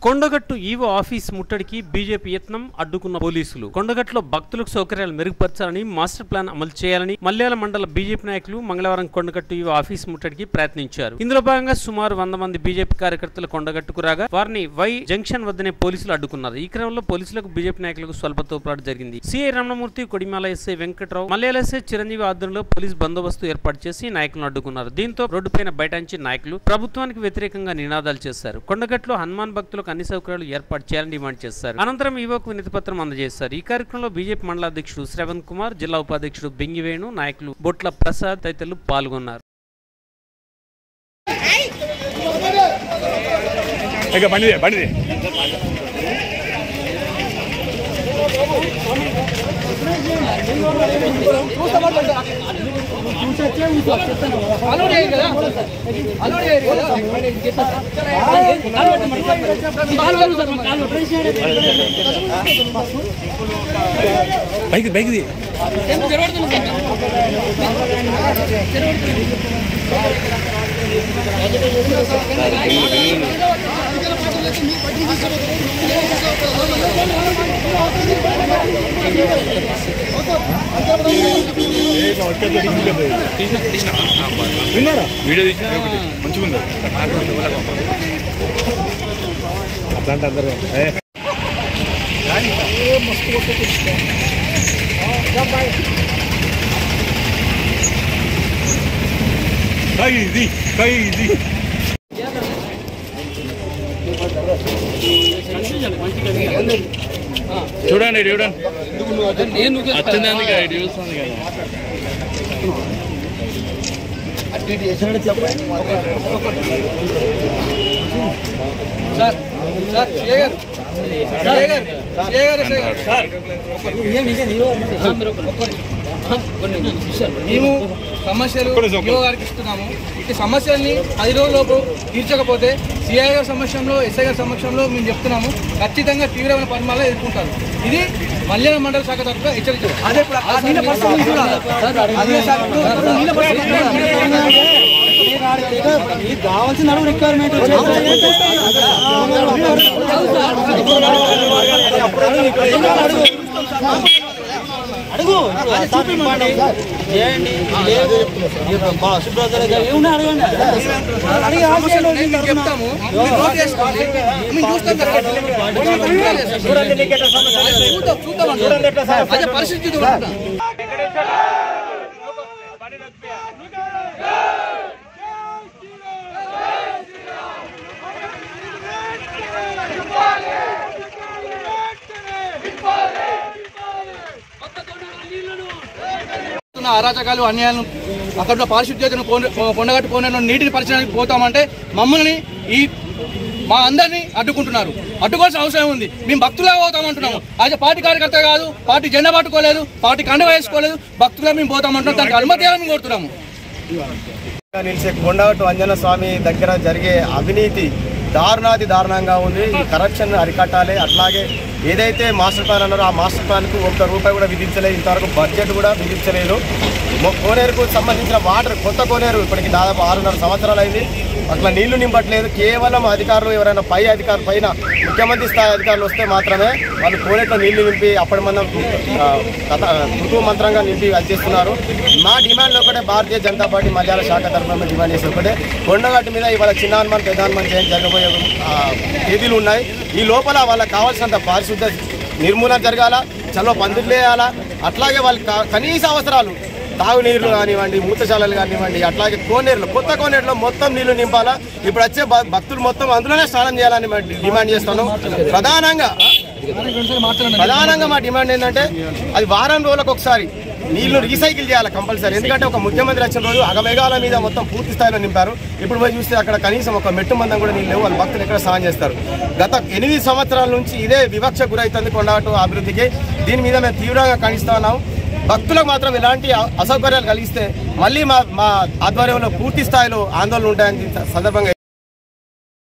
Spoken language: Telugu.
కొండగట్టు ఈవో ఆఫీస్ ముట్టడికి బీజేపీ యత్నం అడ్డుకున్న పోలీసులు. కొండగట్టులో భక్తులకు సౌకర్యాలు మెరుగుపరచాలని, మాస్టర్ ప్లాన్ అమలు చేయాలని మల్యాల మండల బీజేపీ నాయకులు మంగళవారం కొండగట్టు ఈవో ఆఫీస్ ముట్టడికి ప్రయత్నించారు. ఇందులో భాగంగా సుమారు 100 మంది బీజేపీ కార్యకర్తలు కొండగట్టుకు రాగా వారిని వై జంక్షన్ వద్దనే పోలీసులు అడ్డుకున్నారు. ఈ క్రమంలో పోలీసులకు బీజేపీ నాయకులకు స్వల్ప తోపులాట జరిగింది. CI Ramanamurthy, Kodimala SI Venkatrao, Malyala SI Chiranjeevi ఆధ్వర్యంలో పోలీసు బందోబస్తు ఏర్పాటు చేసి నాయకులను అడ్డుకున్నారు. దీంతో రోడ్డుపైన బైఠాయించి నాయకులు ప్రభుత్వానికి వ్యతిరేకంగా నినాదాలు చేశారు. కొండగట్టులో హనుమాన్ భక్తులకు అన్ని సౌకర్యాలు ఏర్పాటు చేయాలని డిమాండ్ చేశారు. అనంతరం ఈవోకు వినతి పత్రం అందజేశారు. ఈ కార్యక్రమంలో బీజేపీ మండల అధ్యక్షుడు శ్రవణ్ కుమార్, జిల్లా ఉపాధ్యక్షుడు బెంగివేణు, నాయకులు బొట్ల ప్రసాద్ తదితరులు పాల్గొన్నారు. వీడియో తీసిన మంచిగా అట్లాంటి అందరూ చూడండి చూడండి చూస్తుంది కదా మేము సమస్యలు ఈవో గారికి ఇస్తున్నాము. ఇటు సమస్యల్ని 10 రోజుల్లోపు తీర్చకపోతే సిఐ గారి సమక్షంలో, ఎస్ఐ గారి సమక్షంలో మేము చెప్తున్నాము, ఖచ్చితంగా తీవ్రమైన పరిమాణాలు ఎదుర్కొంటారు. ఇది మల్యాల మండల శాఖ తరఫున హెచ్చరించారు. కావాల్సిన రిక్వైర్మెంట్ అడుగు చెప్తాము. అదే పరిస్థితి అరాచకాలు, అన్యాయాలను, అక్కడ పారిశుద్ధ్యతను, కొండగట్టు కోనేరులో నీటిని పరిచయానికి పోతామంటే మమ్మల్ని మా అందరినీ అడ్డుకుంటున్నారు. అడ్డుకోవాల్సిన అవసరం ఉంది. మేము భక్తులుగా పోతామంటున్నాము. అదే పార్టీ కార్యకర్త కాదు, పార్టీ జెండా పట్టుకోలేదు, పార్టీ కండ వేసుకోలేదు, భక్తులుగా మేము పోతామంటున్నాం. దానికి అనుమతి మేము కోరుతున్నాము. నిలిచే కొండగట్టు అంజన స్వామి దగ్గర జరిగే అవినీతి దారుణంగా ఉంది. ఈ కరప్షన్ అరికట్టాలి. అట్లాగే ఏదైతే మాస్టర్ ప్లాన్ అన్నారో ఆ మాస్టర్ ప్లాన్కు ₹1 కూడా విధించలేదు. ఇంతవరకు బడ్జెట్ కూడా విధించలేదు. కోనేరుకు సంబంధించిన వాటర్, కొత్త కోనేరు ఇప్పటికి దాదాపు 6.5 సంవత్సరాలు అయింది. అట్లా నీళ్లు నింపట్లేదు. కేవలం అధికారులు, ఎవరైనా పై అధికారులు, పైన ముఖ్యమంత్రి స్థాయి అధికారులు వస్తే మాత్రమే వాళ్ళు కోనేరులో నీళ్లు నింపి అప్పటి మనం కుటుంబ మంత్రంగా నింపి అందిస్తున్నారు. మా డిమాండ్లు ఒకటే, భారతీయ జనతా పార్టీ మల్యాల శాఖ తరఫున డిమాండ్ చేసే ఒకటే, కొండగట్టు మీద ఇవాళ చిన్న హనుమాన్, పెద్ద హనుమాన్ జయంతి జరగబోయే తేదీలు ఉన్నాయి. ఈ లోపల వాళ్ళకి కావాల్సినంత పారిశుద్ధ నిర్మూలన జరగాల, చలో పందిర్లు వేయాలా. అట్లాగే వాళ్ళకి కనీస అవసరాలు, తాగునీరు కానివ్వండి, మూతశాలలు కానివ్వండి, అట్లాగే కోనేరులు, కొత్త కోనేరులో మొత్తం నీళ్లు నింపాలా. ఇప్పుడు వచ్చే భక్తులు మొత్తం అందులోనే స్నానం చేయాలని డిమాండ్ చేస్తాను. ప్రధానంగా మా డిమాండ్ ఏంటంటే అది వారం రోజులకు ఒకసారి నీళ్లు రీసైకిల్ చేయాలి కంపల్సరీ. ఎందుకంటే ఒక ముఖ్యమంత్రి వచ్చిన రోజు అగమేఘాల మీద మొత్తం పూర్తి స్థాయిలో నింపారు. ఇప్పుడు పోయి చూస్తే అక్కడ కనీసం ఒక మెట్టు మందం కూడా నీళ్ళు లేవు. వాళ్ళ భక్తులు ఎక్కడ స్నానం చేస్తారు? గత 8 సంవత్సరాల నుంచి ఇదే వివక్ష గురైతుంది కొండగట్టు అభివృద్ధికి. దీని మీద మేము తీవ్రంగా ఖండిస్తా ఉన్నాం. భక్తులకు మాత్రం ఇలాంటి అసౌకర్యాలు కలిగిస్తే మళ్ళీ మా ఆధ్వర్యంలో పూర్తి స్థాయిలో ఆందోళనలు ఉంటాయని సందర్భంగా